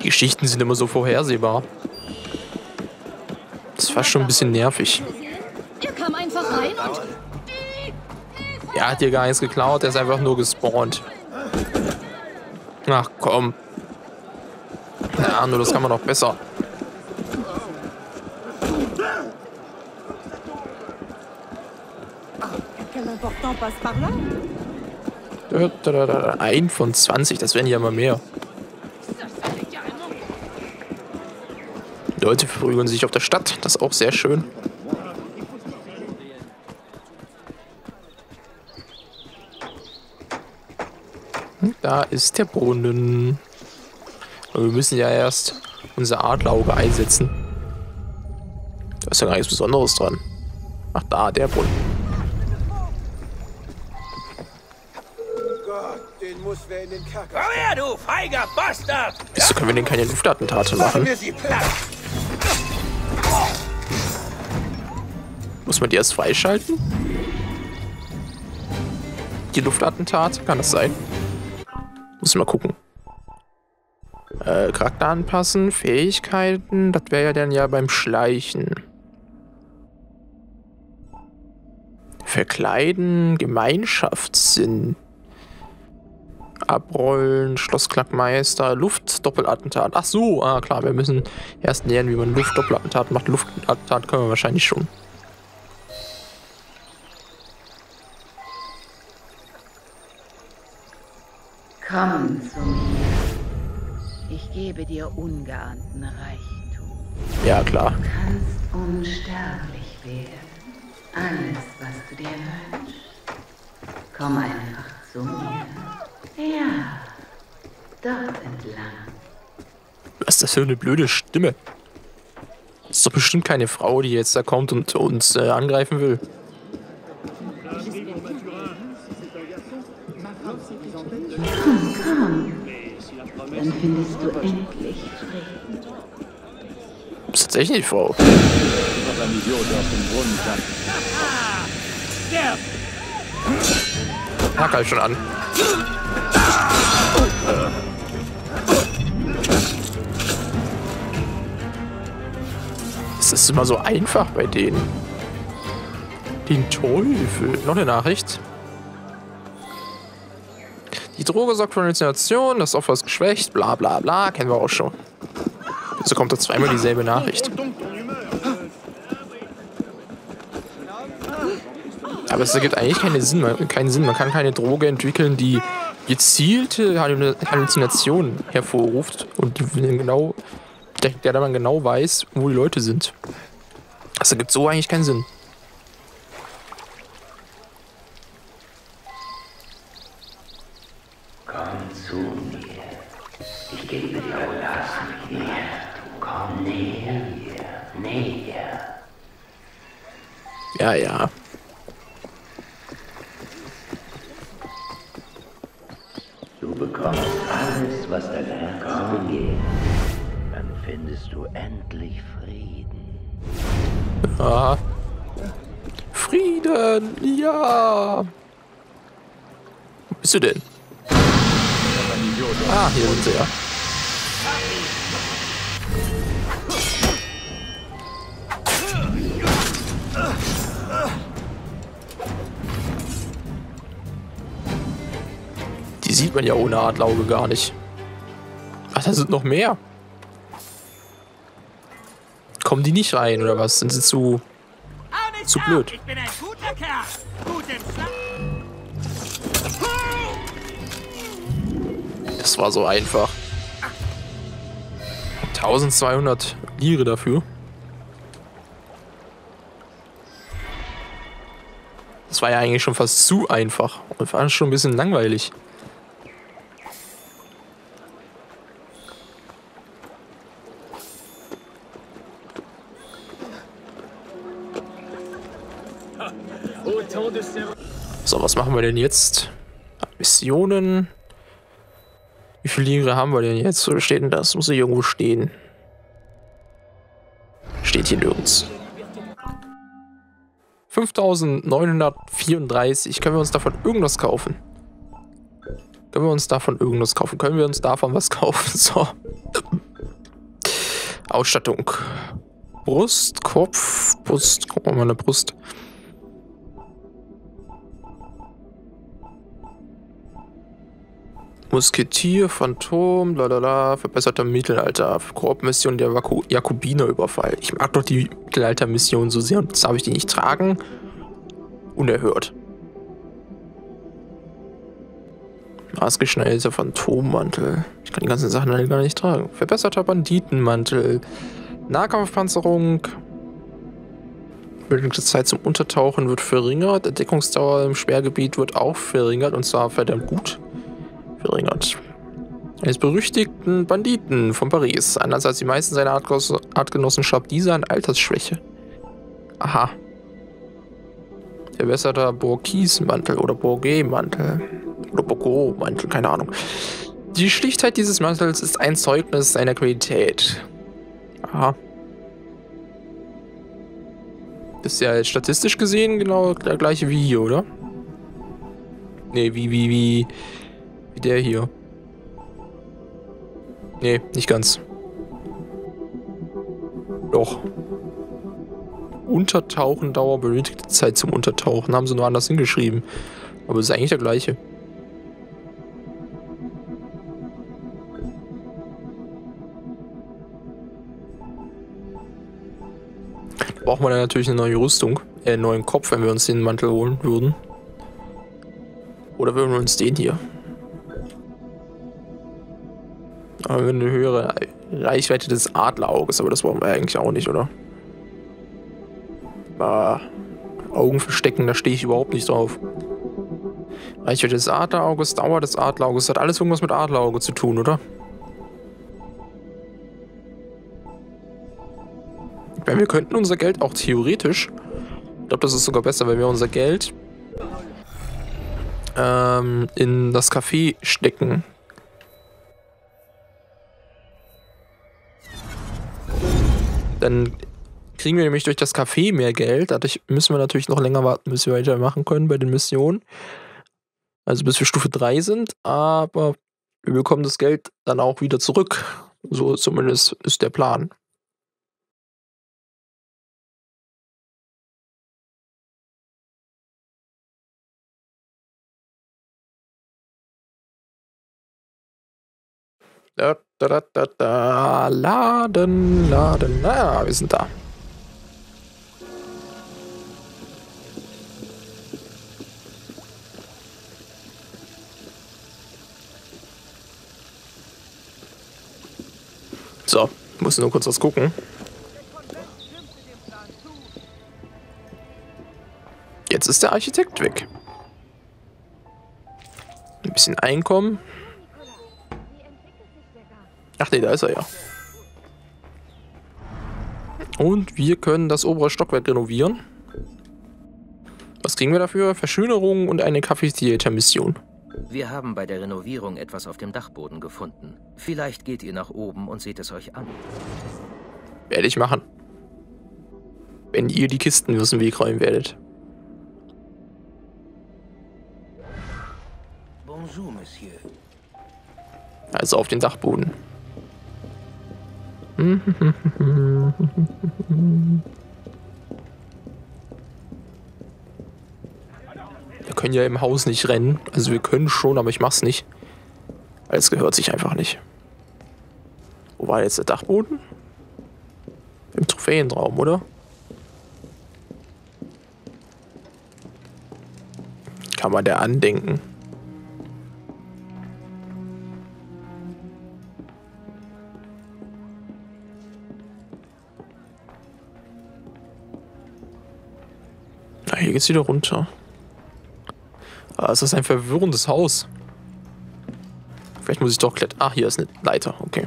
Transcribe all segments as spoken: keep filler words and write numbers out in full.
Die Geschichten sind immer so vorhersehbar. Das ist fast schon ein bisschen nervig. Er kam einfach rein und... Er hat dir gar nichts geklaut, er ist einfach nur gespawnt. Ach komm. Ja, nur das kann man noch besser. Ein von zwanzig, das werden ja immer mehr. Leute verprügeln sich auf der Stadt, das ist auch sehr schön. Da ist der Brunnen. Aber wir müssen ja erst unser Adlerauge einsetzen. Da ist ja gar nichts Besonderes dran. Ach, da, der Brunnen. Gott, den muss wer in den Kack. Komm her, du feiger Bastard! Wieso können wir denn keine Luftattentate machen? Wir sie platt. Muss man die erst freischalten? Die Luftattentate? Kann das sein? Muss ich mal gucken. Äh, Charakter anpassen, Fähigkeiten, das wäre ja dann ja beim Schleichen. Verkleiden, Gemeinschaftssinn. Abrollen, Schlossklackmeister, Luftdoppelattentat. Ach so, ah klar, wir müssen erst lernen, wie man Luftdoppelattentat macht. Luftattentat können wir wahrscheinlich schon. Komm zu mir. Ich gebe dir ungeahnten Reichtum. Ja, klar. Du kannst unsterblich werden. Alles, was du dir wünschst. Komm einfach zu mir. Ja, dort entlang. Was ist das für eine blöde Stimme? Das ist doch bestimmt keine Frau, die jetzt da kommt und uns äh, angreifen will. Komm, komm. Dann findest du endlich Frieden. Das ist tatsächlich die Frau. Hack halt schon an. Es ist immer so einfach bei denen. Den Teufel. Noch eine Nachricht. Die Droge sorgt für Halluzination, das Opfer ist geschwächt, bla bla bla, kennen wir auch schon. Wieso kommt da zweimal dieselbe Nachricht? Aber es ergibt eigentlich keinen Sinn, man, keinen Sinn. Man kann keine Droge entwickeln, die gezielte Halluzinationen hervorruft und die genau, der, der dann genau weiß, wo die Leute sind. Das ergibt so eigentlich keinen Sinn. Komm zu mir. Ich gebe dir Verlass mit mir. Komm näher, näher. Ja, ja. Du bekommst alles, was dein Herz begehrt. Dann findest du endlich Frieden. Ja. Frieden, ja. Wo bist du denn? Ah, hier sind sie ja. Die sieht man ja ohne Adlerauge gar nicht. Ach, da sind noch mehr. Kommen die nicht rein, oder was? Sind sie zu... zu blöd? Ich bin ein guter Kerl. Gut im Schlag. Das war so einfach. eintausendzweihundert Lire dafür. Das war ja eigentlich schon fast zu einfach. Und war schon ein bisschen langweilig. So, was machen wir denn jetzt? Missionen. Wie viele Lire haben wir denn jetzt? Oder steht denn das? Muss hier irgendwo stehen. Steht hier nirgends. fünftausendneunhundertvierunddreißig. Können wir uns davon irgendwas kaufen? Können wir uns davon irgendwas kaufen? Können wir uns davon was kaufen? So. Ausstattung. Brust, Kopf, Brust, gucken wir mal eine Brust. Musketier, Phantom, lalala, verbesserter Mittelalter, Koop-Mission der Jakobinerüberfall. Ich mag doch die Mittelalter-Mission so sehr und jetzt darf ich die nicht tragen. Unerhört. Maßgeschneiderter Phantommantel. Ich kann die ganzen Sachen alle gar nicht tragen. Verbesserter Banditenmantel. Nahkampfpanzerung. Zeit zum Untertauchen wird verringert. Der Deckungsdauer im Sperrgebiet wird auch verringert und zwar verdammt gut. Verringert. Eines berüchtigten Banditen von Paris. Anders als die meisten seiner Artgenossen starb dieser an Altersschwäche. Aha. Verbesserter Bourgeois-Mantel oder Bourgeois-Mantel. Oder Bourgeois-Mantel, keine Ahnung. Die Schlichtheit dieses Mantels ist ein Zeugnis seiner Qualität. Aha. Das ist ja jetzt statistisch gesehen genau der gleiche wie hier, oder? Nee, wie, wie, wie... Wie der hier. Nee, nicht ganz. Doch. Untertauchendauer, benötigte Zeit zum Untertauchen. Haben sie nur anders hingeschrieben. Aber es ist eigentlich der gleiche. Da braucht man dann natürlich eine neue Rüstung. Äh, einen neuen Kopf, wenn wir uns den Mantel holen würden. Oder würden wir uns den hier. Aber wir haben eine höhere Reichweite des Adlerauges, aber das brauchen wir eigentlich auch nicht, oder? Ah, Augen verstecken, da stehe ich überhaupt nicht drauf. Reichweite des Adlerauges, Dauer des Adlerauges, hat alles irgendwas mit Adlerauge zu tun, oder? Ich meine, wir könnten unser Geld auch theoretisch, ich glaube, das ist sogar besser, wenn wir unser Geld ähm, in das Café stecken. Dann kriegen wir nämlich durch das Café mehr Geld. Dadurch müssen wir natürlich noch länger warten, bis wir weitermachen können bei den Missionen. Also bis wir Stufe drei sind. Aber wir bekommen das Geld dann auch wieder zurück. So zumindest ist der Plan. Da, da, da, da, da. Laden, laden. Na, wir sind da. So, muss nur kurz was gucken. Jetzt ist der Architekt weg. Ein bisschen Einkommen. Ach nee, da ist er ja. Und wir können das obere Stockwerk renovieren. Was kriegen wir dafür? Verschönerung und eine Cafeteria-Mission. Wir haben bei der Renovierung etwas auf dem Dachboden gefunden. Vielleicht geht ihr nach oben und seht es euch an. Werde ich machen. Wenn ihr die Kisten aus dem Weg räumen werdet. Bonjour, Monsieur. Also auf den Dachboden. Wir können ja im Haus nicht rennen. Also wir können schon, aber ich mach's nicht. Weil es gehört sich einfach nicht. Wo war jetzt der Dachboden? Im Trophäenraum, oder? Kann man der andenken. Na, hier geht's wieder runter. Ah, es ist ein verwirrendes Haus. Vielleicht muss ich doch klettern. Ah, hier ist eine Leiter. Okay.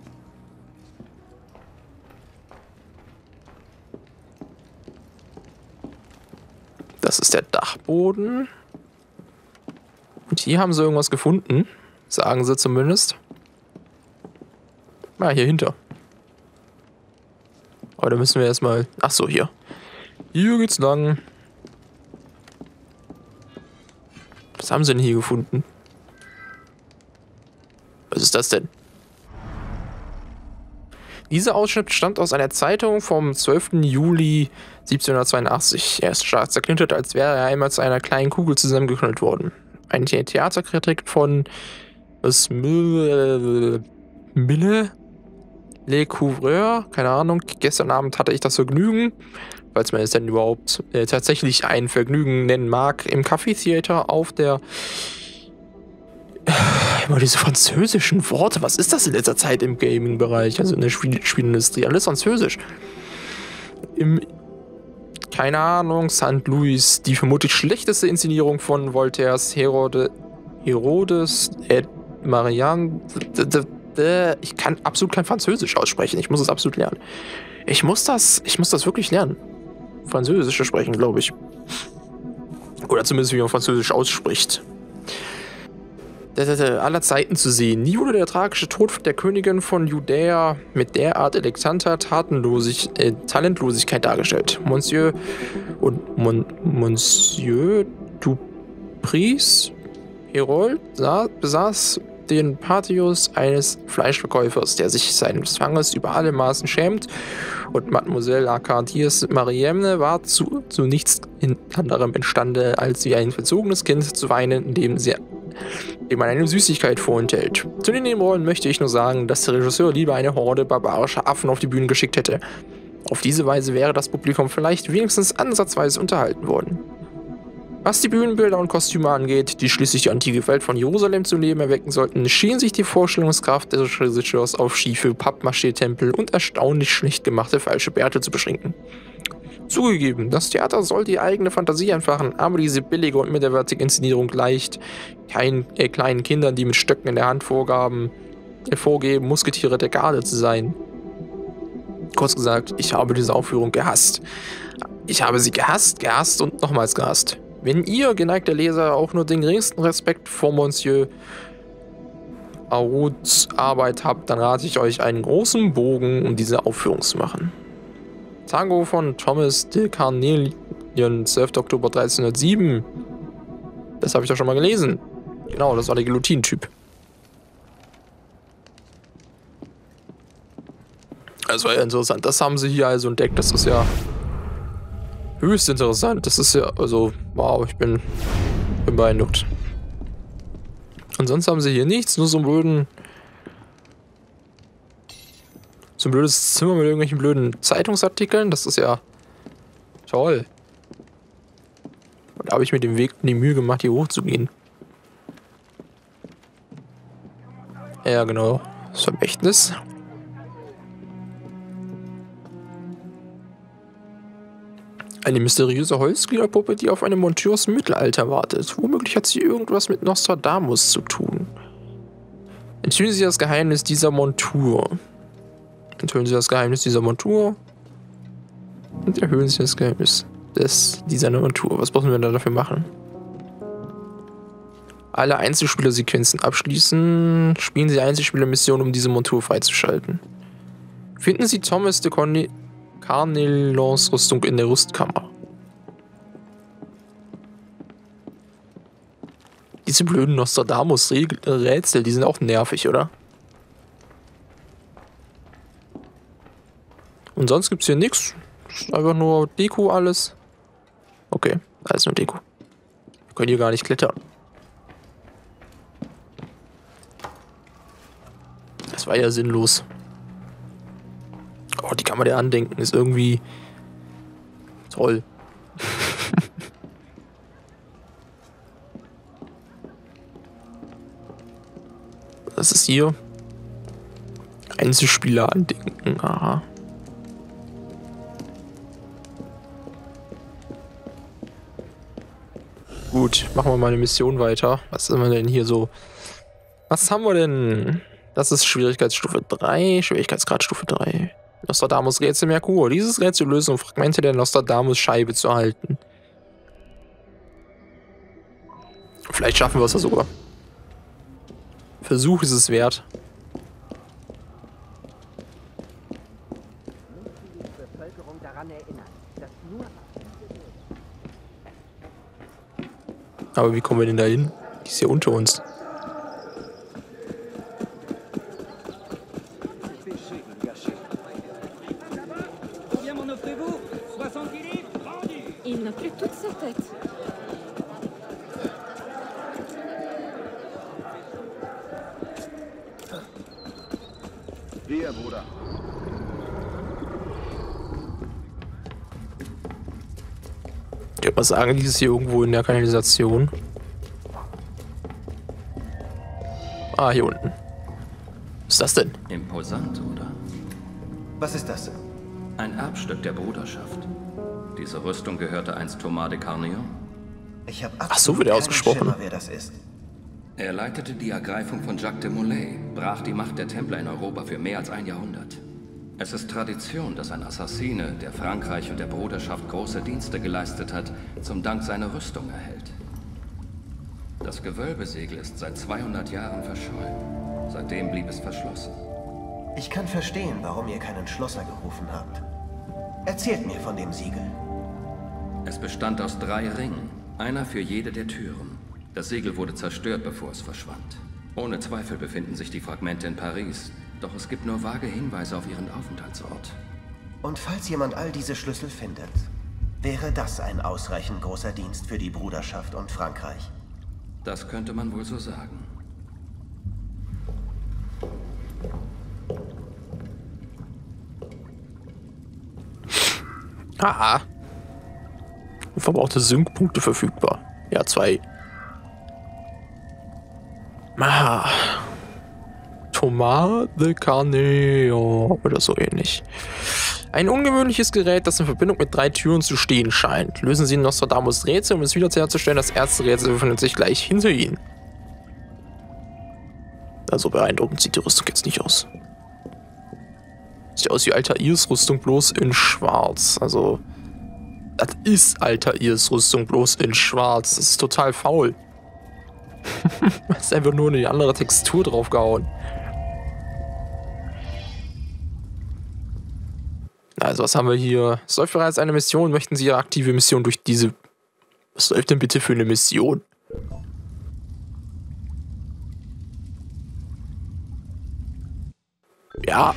Das ist der Dachboden. Und hier haben sie irgendwas gefunden. Sagen sie zumindest. Ah, hier hinter. Aber da müssen wir erstmal... Ach so, hier. Hier geht's lang. Was haben sie denn hier gefunden? Was ist das denn? Dieser Ausschnitt stammt aus einer Zeitung vom zwölften Juli siebzehnhundertzweiundachtzig. Er ist stark zerknittert, als wäre er einmal zu einer kleinen Kugel zusammengeknüllt worden. Eine Theaterkritik von was Mille Le Couvreur, keine Ahnung. Gestern Abend hatte ich das Vergnügen, falls man es denn überhaupt äh, tatsächlich ein Vergnügen nennen mag, im Café Theater auf der immer diese französischen Worte. Was ist das in letzter Zeit im Gaming-Bereich? Also in der Spiel Spielindustrie. Alles französisch. Im, keine Ahnung, Sankt Louis. Die vermutlich schlechteste Inszenierung von Voltaires Herode, Herodes et Marianne. Ich kann absolut kein Französisch aussprechen. Ich muss es absolut lernen. Ich muss das, ich muss das wirklich lernen. Französisch sprechen, glaube ich. Oder zumindest wie man Französisch ausspricht. Aller Zeiten zu sehen. Nie wurde der tragische Tod der Königin von Judäa mit derart eleganter Tatenlosig, äh, Talentlosigkeit dargestellt. Monsieur und Mon, Monsieur Dupris Herold sah, besaß den Patios eines Fleischverkäufers, der sich seines Fanges über alle Maßen schämt, und Mademoiselle Arcadies Mariemne war zu, zu nichts anderem imstande, als wie ein verzogenes Kind zu weinen, indem sie dem man eine Süßigkeit vorenthält. Zu den Nebenrollen möchte ich nur sagen, dass der Regisseur lieber eine Horde barbarischer Affen auf die Bühne geschickt hätte. Auf diese Weise wäre das Publikum vielleicht wenigstens ansatzweise unterhalten worden. Was die Bühnenbilder und Kostüme angeht, die schließlich die antike Welt von Jerusalem zu Leben erwecken sollten, schien sich die Vorstellungskraft des Regisseurs auf schiefe Pappmaché-Tempel und erstaunlich schlecht gemachte falsche Bärte zu beschränken. Zugegeben, das Theater soll die eigene Fantasie entfachen, aber diese billige und minderwertige Inszenierung gleicht kein, äh, kleinen Kindern, die mit Stöcken in der Hand vorgaben, äh, vorgeben, Musketiere der Garde zu sein. Kurz gesagt, ich habe diese Aufführung gehasst. Ich habe sie gehasst, gehasst und nochmals gehasst. Wenn ihr, geneigter Leser, auch nur den geringsten Respekt vor Monsieur Auds Arbeit habt, dann rate ich euch, einen großen Bogen um diese Aufführung zu machen. Tango von Thomas de Carnelian, zwölfter Oktober dreizehnhundertsieben. Das habe ich doch schon mal gelesen. Genau, das war der Guillotine-Typ. Das war ja interessant. Das haben sie hier also entdeckt. Das ist ja höchst interessant. Das ist ja, also, wow, ich bin, bin beeindruckt. Und sonst haben sie hier nichts, nur so einen blöden, so ein blödes Zimmer mit irgendwelchen blöden Zeitungsartikeln. Das ist ja toll. Und da habe ich mir den Weg und die Mühe gemacht, hier hochzugehen. Ja, genau. Das Vermächtnis. Eine mysteriöse Holzgliederpuppe, die auf eine Montur aus dem Mittelalter wartet. Womöglich hat sie irgendwas mit Nostradamus zu tun. Enthüllen Sie das Geheimnis dieser Montur. Enthüllen Sie das Geheimnis dieser Montur. Und erhöhen Sie das Geheimnis des, dieser Montur. Was müssen wir da dafür machen? Alle Einzelspielersequenzen abschließen. Spielen Sie Einzelspielermissionen, um diese Montur freizuschalten. Finden Sie Thomas de Corne Carnelons Rüstung in der Rüstkammer. Diese blöden Nostradamus-Rätsel, die sind auch nervig, oder? Und sonst gibt's hier nichts. Ist einfach nur Deko alles. Okay, alles nur Deko. Wir können hier gar nicht klettern. Das war ja sinnlos. Oh, die Kammer der Andenken ist irgendwie toll. Das ist hier Einzelspieler Andenken. Aha. Gut, machen wir mal eine Mission weiter. Was haben wir denn hier so? Was haben wir denn? Das ist Schwierigkeitsstufe drei, Schwierigkeitsgrad Stufe drei. Nostradamus Rätsel Merkur. Dieses Rätsel lösen, um Fragmente der Nostradamus-Scheibe zu erhalten. Vielleicht schaffen wir es ja sogar. Versuch ist es wert. Aber wie kommen wir denn da hin? Die ist ja unter uns. Il n'a plus toute sa tête. Wir, Bruder. Ich würde mal sagen, die ist hier irgendwo in der Kanalisation. Ah, hier unten. Was ist das denn? Imposant, oder? Was ist das? Ein Erbstück der Bruderschaft. Diese Rüstung gehörte einst Thomas de Carnion. Ich habe Ach so, wird er ausgesprochen. Schimmer, wer das ist. Er leitete die Ergreifung von Jacques de Molay, brach die Macht der Templer in Europa für mehr als ein Jahrhundert. Es ist Tradition, dass ein Assassine, der Frankreich und der Bruderschaft große Dienste geleistet hat, zum Dank seine Rüstung erhält. Das Gewölbesegel ist seit zweihundert Jahren verschollen. Seitdem blieb es verschlossen. Ich kann verstehen, warum ihr keinen Schlosser gerufen habt. Erzählt mir von dem Siegel. Es bestand aus drei Ringen, einer für jede der Türen. Das Siegel wurde zerstört, bevor es verschwand. Ohne Zweifel befinden sich die Fragmente in Paris, doch es gibt nur vage Hinweise auf ihren Aufenthaltsort. Und falls jemand all diese Schlüssel findet, wäre das ein ausreichend großer Dienst für die Bruderschaft und Frankreich? Das könnte man wohl so sagen. Aha. Verbrauchte Sync-Punkte verfügbar. Ja, zwei. Ah. Thomas de Carnion oder so ähnlich. Ein ungewöhnliches Gerät, das in Verbindung mit drei Türen zu stehen scheint. Lösen Sie Nostradamus Rätsel, um es wiederherzustellen. Das erste Rätsel befindet sich gleich hinter Ihnen. Also beeindruckend sieht die Rüstung jetzt nicht aus. Sieht aus wie Altairs Rüstung, bloß in schwarz. Also, das ist Altairs Rüstung, bloß in schwarz. Das ist total faul. Das ist einfach nur eine andere Textur draufgehauen. Also, was haben wir hier? Es läuft bereits eine Mission. Möchten Sie Ihre aktive Mission durch diese... Was läuft denn bitte für eine Mission? Ja.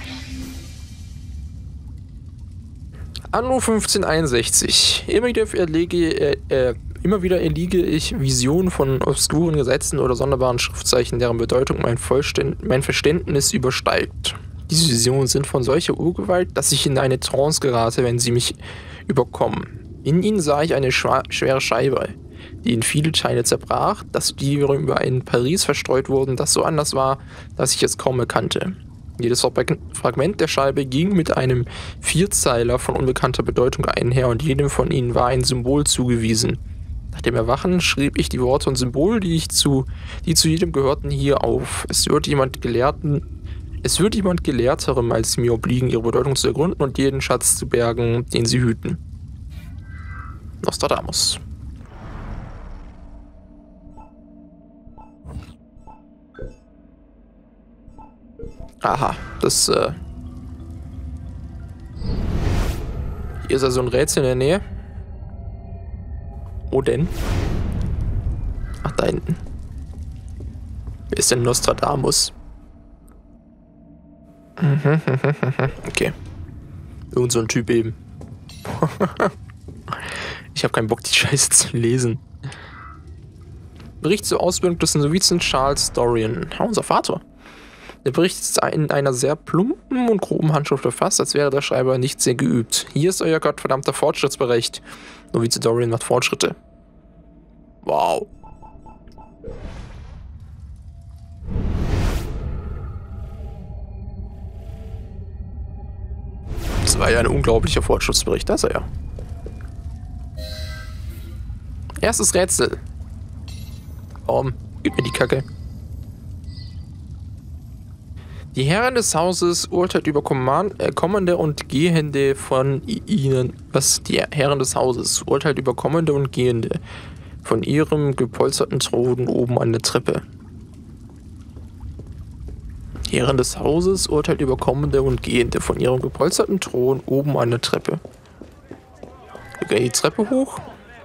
Anno fünfzehnhunderteinundsechzig. Immer wieder erlege, äh, äh, immer wieder erliege ich Visionen von obskuren Gesetzen oder sonderbaren Schriftzeichen, deren Bedeutung mein, Vollständ mein Verständnis übersteigt. Diese Visionen sind von solcher Urgewalt, dass ich in eine Trance gerate, wenn sie mich überkommen. In ihnen sah ich eine schwere Scheibe, die in viele Teile zerbrach, dass die über in Paris verstreut wurden, das so anders war, dass ich es kaum erkannte. Jedes Fragment der Scheibe ging mit einem Vierzeiler von unbekannter Bedeutung einher und jedem von ihnen war ein Symbol zugewiesen. Nach dem Erwachen schrieb ich die Worte und Symbole, die, ich zu, die zu jedem gehörten, hier auf. Es wird jemand Gelehrten, es wird jemand Gelehrterem als mir obliegen, ihre Bedeutung zu ergründen und jeden Schatz zu bergen, den sie hüten. Nostradamus. Aha, das, äh... Hier ist also ein Rätsel in der Nähe. Wo denn? Ach, da hinten. Wer ist denn Nostradamus? Okay. Irgend so ein Typ eben. Ich habe keinen Bock, die Scheiße zu lesen. Bericht zur Ausbildung des Novizen Charles Dorian. Ja, unser Vater. Der Bericht ist in einer sehr plumpen und groben Handschrift verfasst, als wäre der Schreiber nicht sehr geübt. Hier ist euer gottverdammter Fortschrittsbericht. Novize Dorian macht Fortschritte. Wow. Das war ja ein unglaublicher Fortschrittsbericht, das ist er ja. Erstes Rätsel. Warum? Gib mir die Kacke. Die Herren des Hauses urteilt über Kommand, äh, Kommende und Gehende von ihnen. Was? Die Herren des Hauses urteilt über Kommende und Gehende von ihrem gepolsterten Thron oben an der Treppe. Die Herren des Hauses urteilt über Kommende und Gehende von ihrem gepolsterten Thron oben an der Treppe. Wir gehen die Treppe hoch.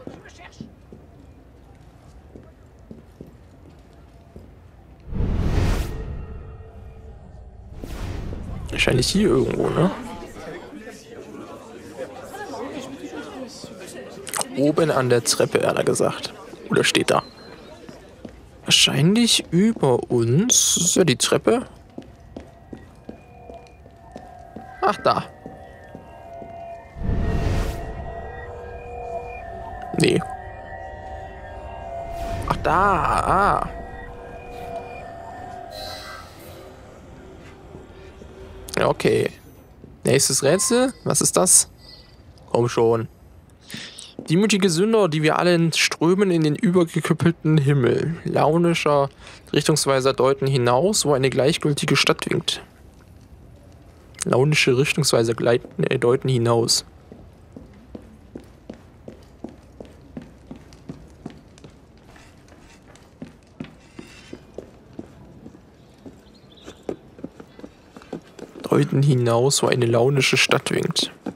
Wahrscheinlich hier irgendwo, ne? Oben an der Treppe, hat er gesagt. Oder steht da? Wahrscheinlich über uns. Ist ja die Treppe. Ach, da. Nee. Ach, da. Ah. Ja, okay. Nächstes Rätsel. Was ist das? Komm schon. Die mutige Sünder, die wir alle strömen in den übergeküppelten Himmel. Launischer Richtungsweiser deuten hinaus, wo eine gleichgültige Stadt winkt. Launische Richtungsweiser gleiten, äh, deuten hinaus. Deuten hinaus, wo eine launische Stadt winkt.